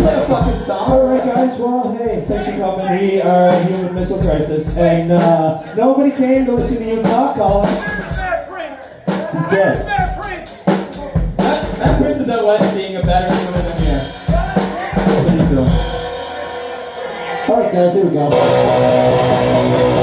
play a fucking song. Alright guys, well hey, thanks for coming. We are here with Missile Crisis, and nobody came to listen to you talk, Colin. He's dead. That Prince is at West being a better human than here. That's what he's doing. Alright guys, here we go.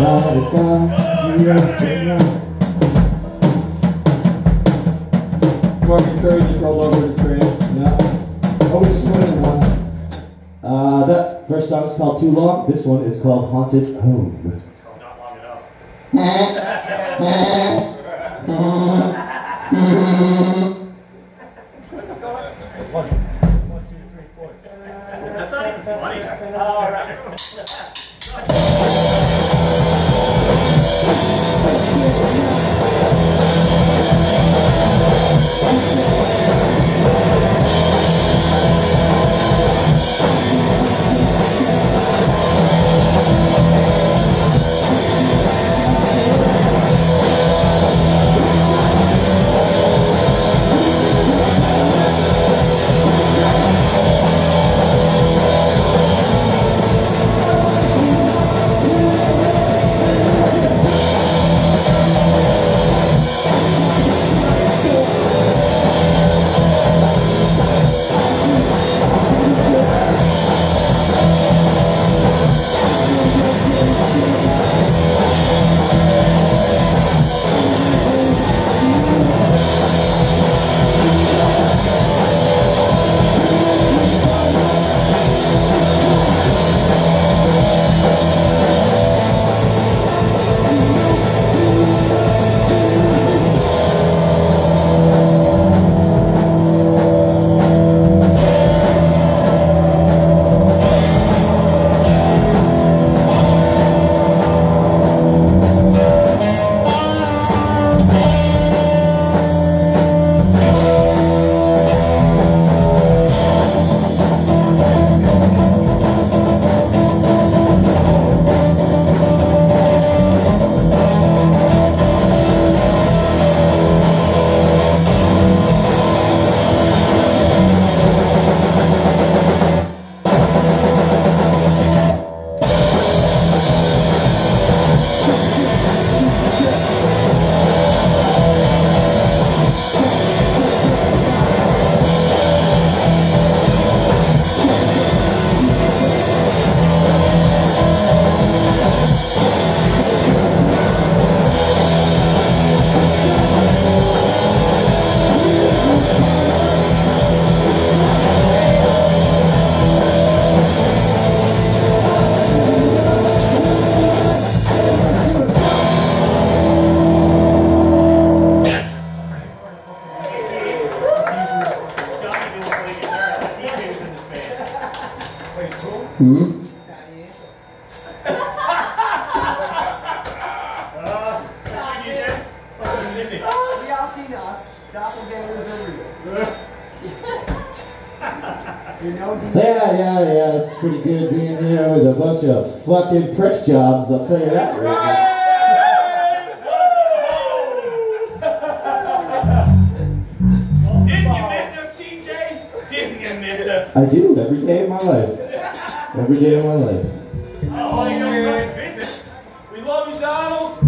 Morgan Curry just rolled over the screen. Yeah. Oh, we just went in one. That first song is called Too Long. This one is called Haunted Home. Not long enough. One, two, three, four. That's not even funny. All right. We all seen us. Doppelgangers are real. You know, Yeah, it's pretty good being here with a bunch of fucking prick jobs, I'll tell you that right Didn't you miss us, TJ? Didn't you miss us? I do, every day of my life. Every day of my life. Oh, you don't visit. We love you, Donald.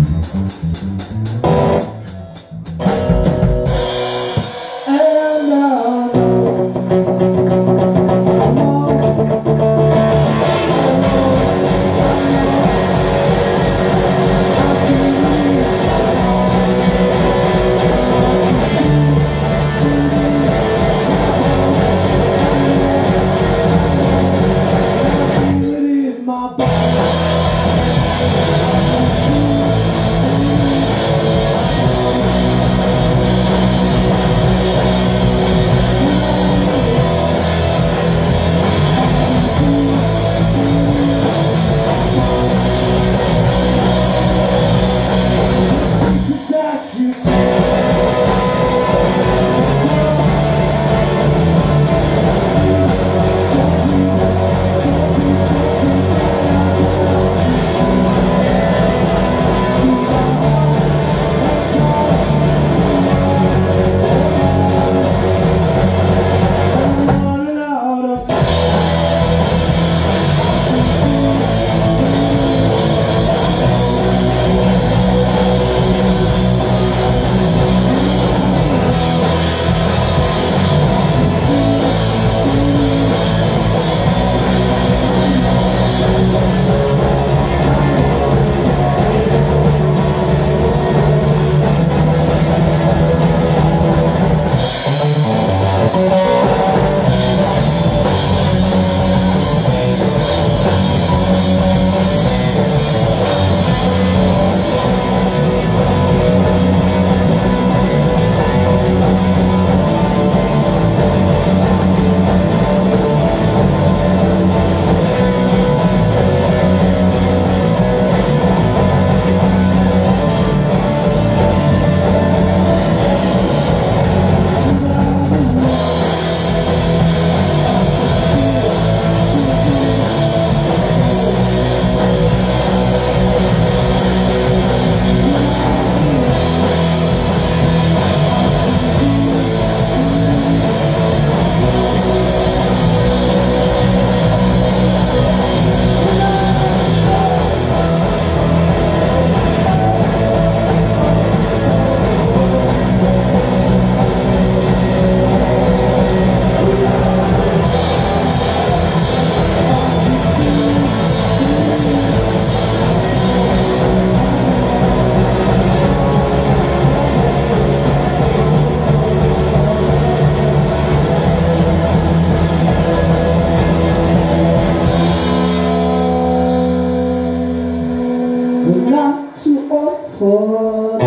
for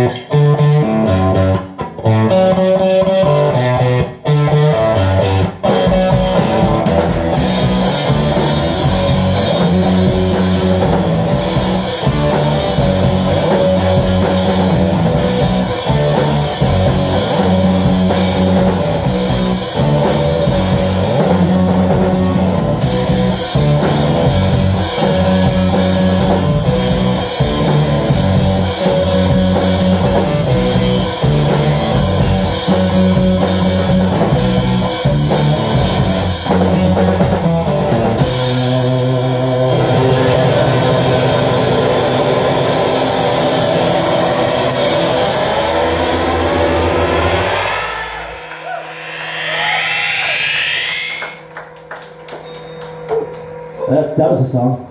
that was a song.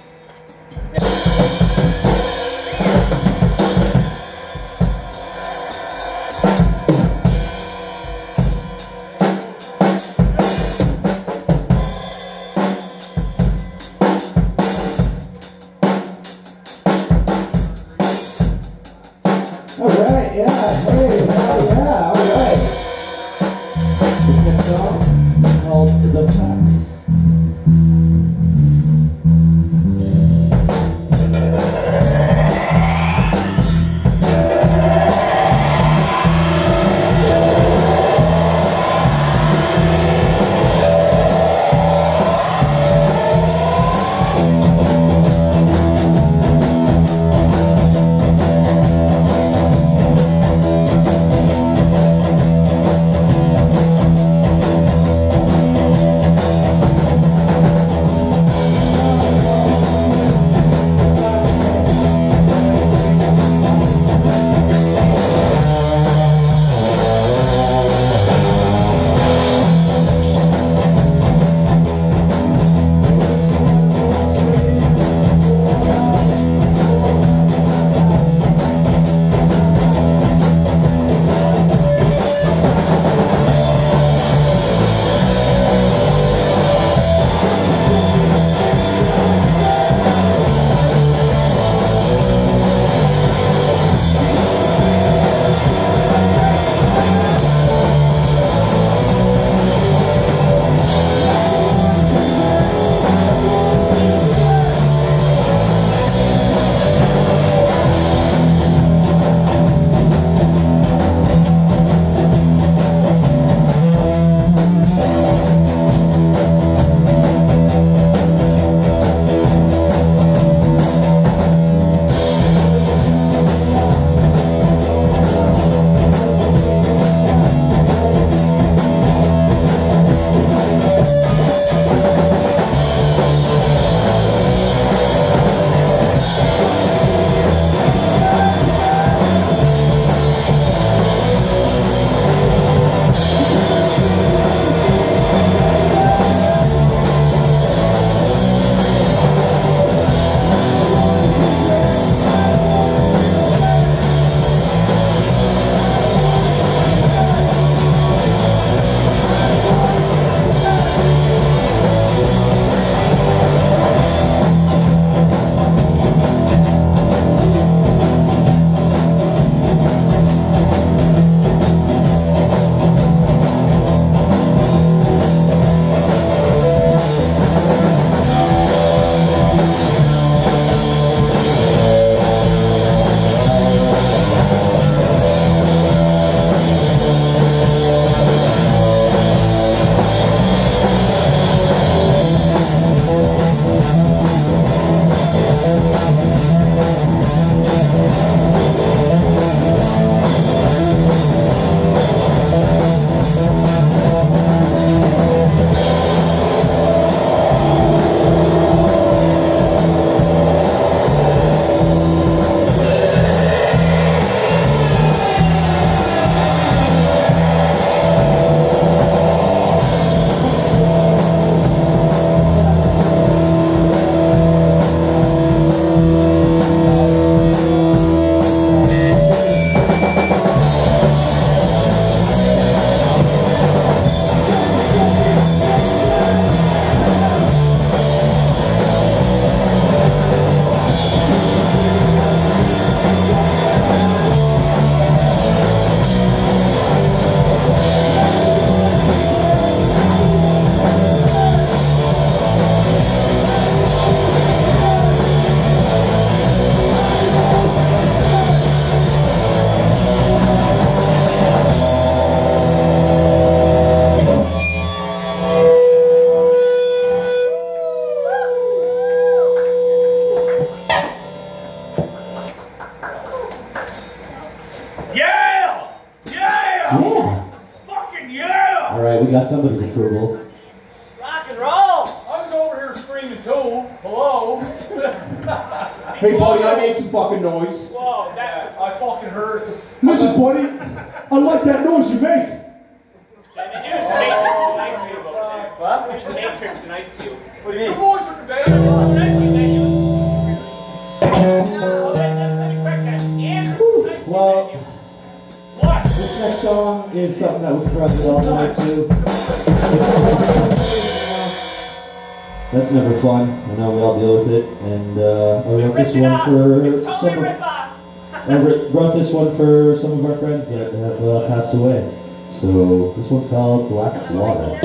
Alright, yeah, hey, hell yeah, alright. This next song is called The Facts. got somebody's approval. Rock and roll! I was over here screaming too. Hello? Hey buddy, I made some fucking noise. Whoa, that. I fucking heard. Listen, buddy, I like that noise you make. Here's the Matrix, an ice cube over there. What? Here's the Matrix, an ice cube. What do you mean? Your voice from the band. An ice cube, man. Oh, let me crack that. Andrew, ice cube, Well, man. What? this next song is something that we can probably all relate to. That's never fun. I know we all deal with it, and I wrote this one for some. I wrote this one for some of our friends that have passed away. So this one's called Black Water.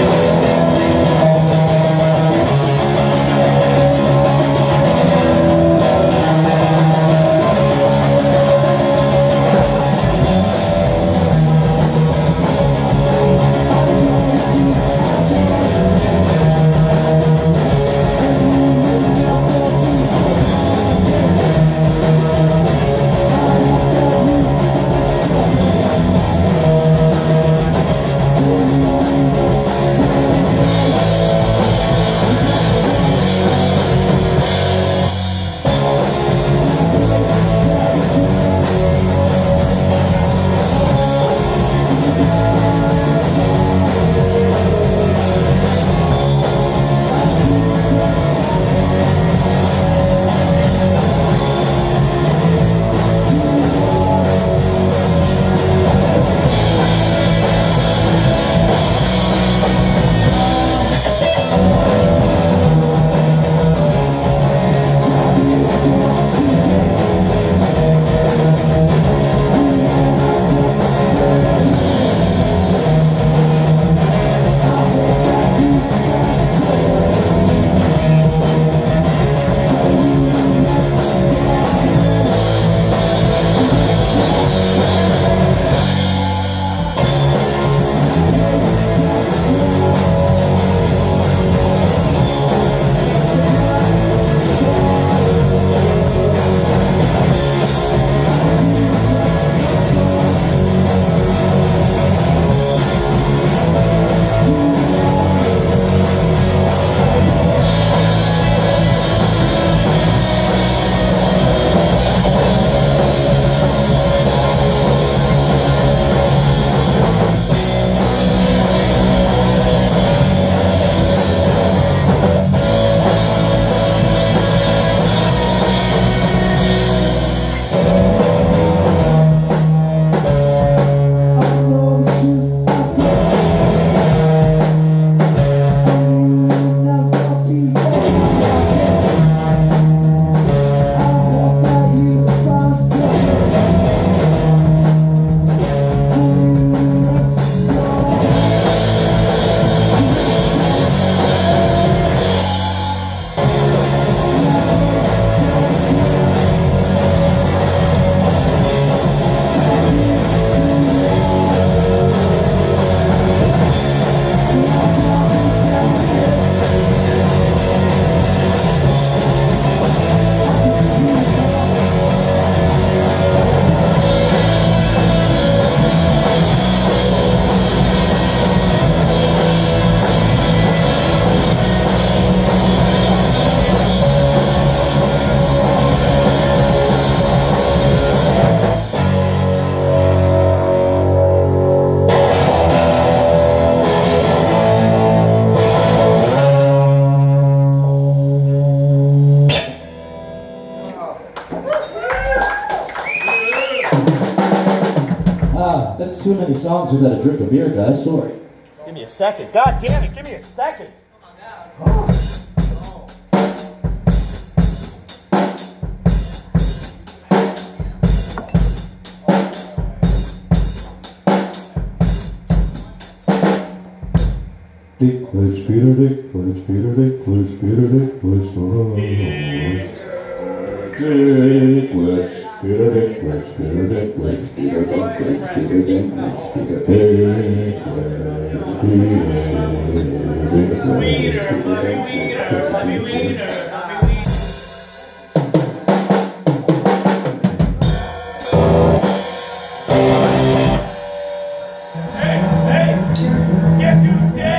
That's too many songs without a drink of beer, guys. Sorry. Give me a second. God damn it, give me a second. Dick, let's Peter Dick, let's Peter Dick, let's Peter Dick, let's Dick, let's Peter Dick, let's Peter Dick, let's Peter Dick, let's Peter Dick, let's Peter Dick, let's Peter Dick, Hey, guess who's dead?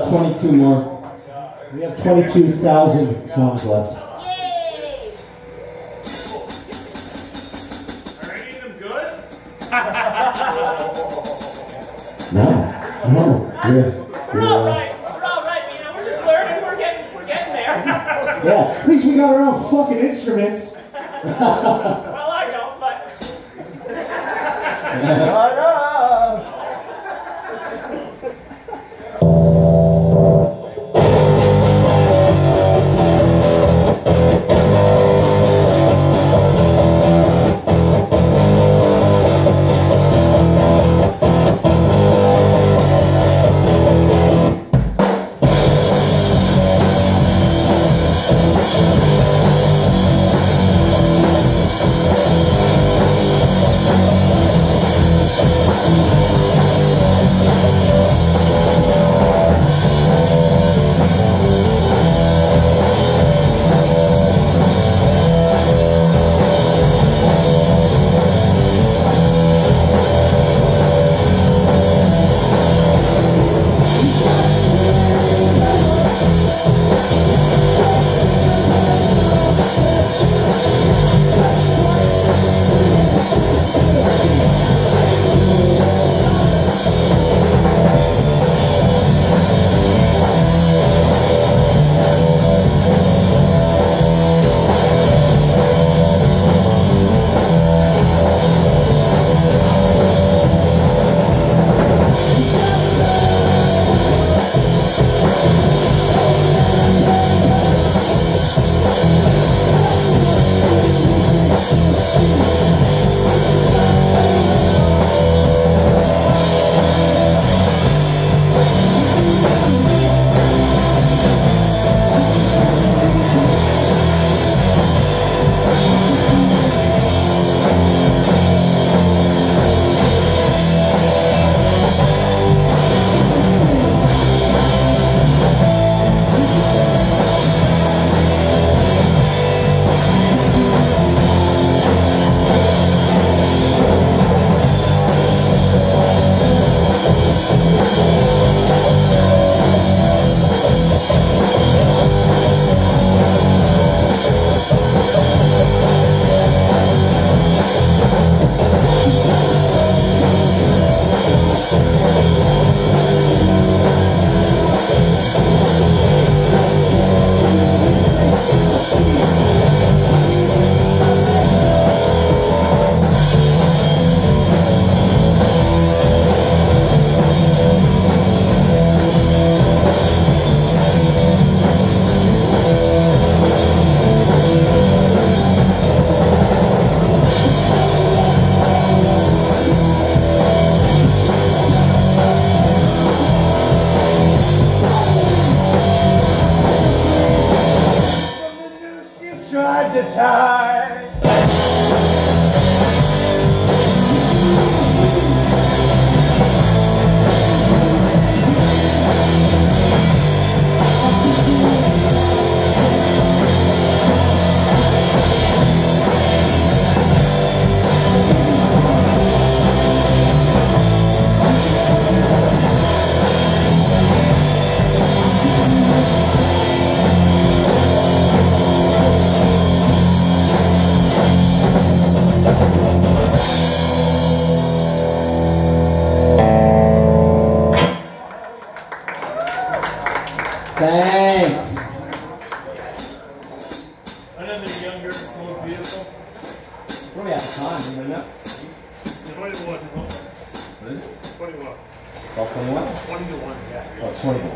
about 22 more. We have 22,000 songs left. Yay! Are any of them good? No. We're all right. We're all right, you know. We're just learning. We're getting there. Yeah, at least we got our own fucking instruments. Well, I don't, but. Tried to tie. Thanks. Another younger, more beautiful. What do we have time? You know? 21. What is it? 21. About 21? 21, yeah. Oh, 21.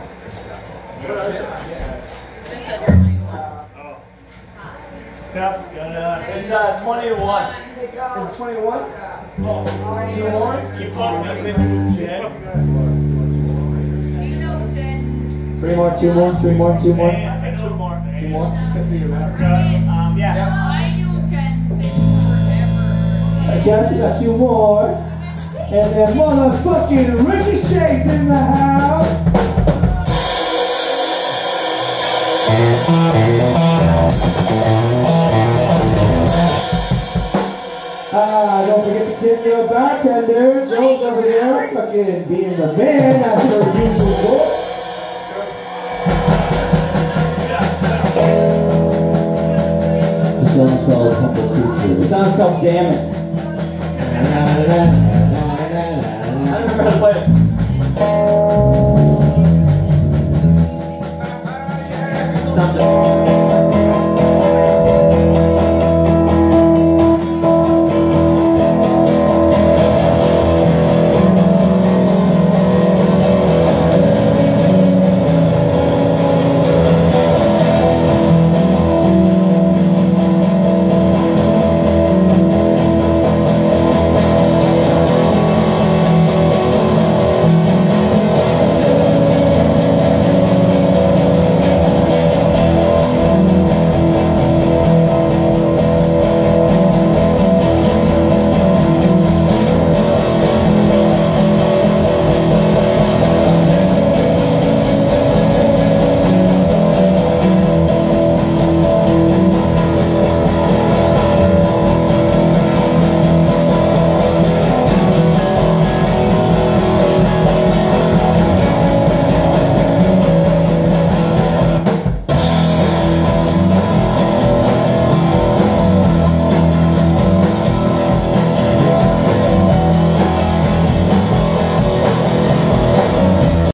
This is 21. Oh. Tap, It's 21. It's 21? Two more? You both have been to Jen. Do you know Jen? 3 more, 2 more, 3 more, 2 more. I said 2 more. 2 more. Skip to your left. Yeah. I knew Jen since forever. I guess we got 2 more. And then motherfucking Ricochet's in the house. Don't forget to tip your bartender. Joe's over there fucking being the man as per usual. called Humble Creature. The song's called Damn It. I don't remember how to play it. Something.